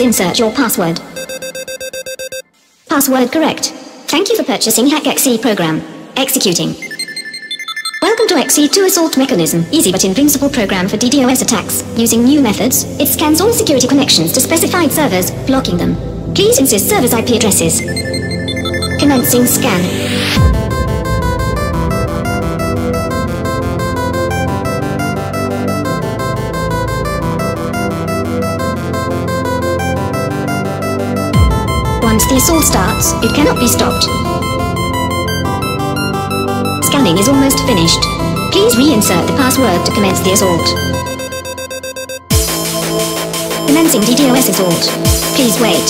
insert your password. Password correct. Thank you for purchasing HackXE program. Executing. Welcome to XE2 Assault Mechanism, easy but in principle program for DDoS attacks. Using new methods, it scans all security connections to specified servers, blocking them. Please insist servers' IP addresses. Commencing scan. Once the assault starts, it cannot be stopped. Scanning is almost finished. Please reinsert the password to commence the assault. Commencing DDoS assault. Please wait.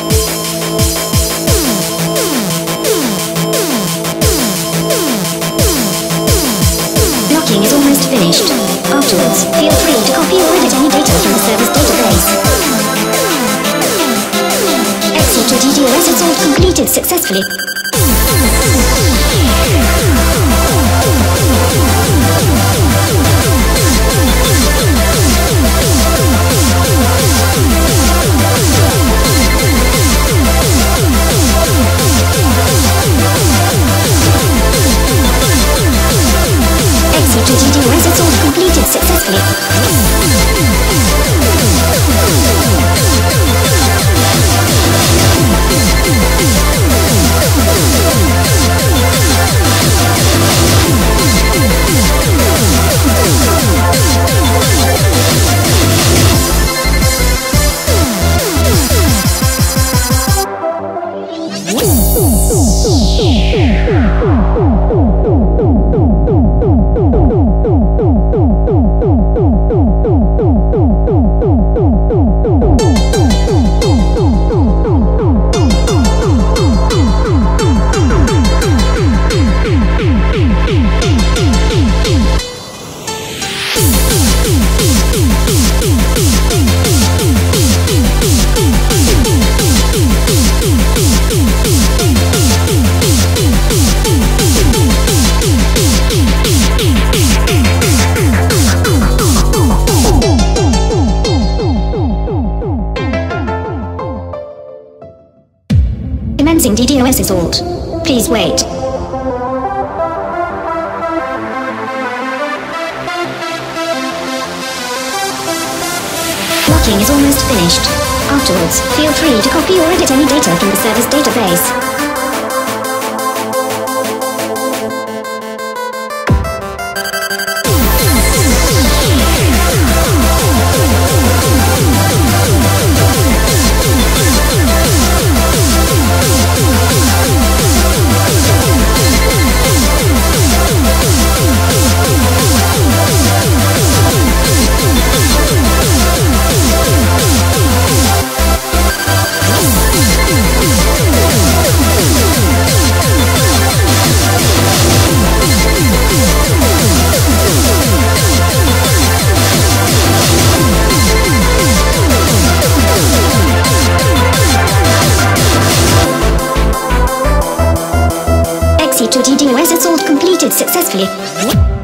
Blocking is almost finished. Afterwards, feel free to copy or edit any data from the server's database. XE2 DDoS assault completed successfully. XE2 DDoS assault completed successfully. Commencing DDoS assault. Please wait. Blocking is almost finished. Afterwards, feel free to copy or edit any data from the server's database. XE2 DDoS assault completed successfully.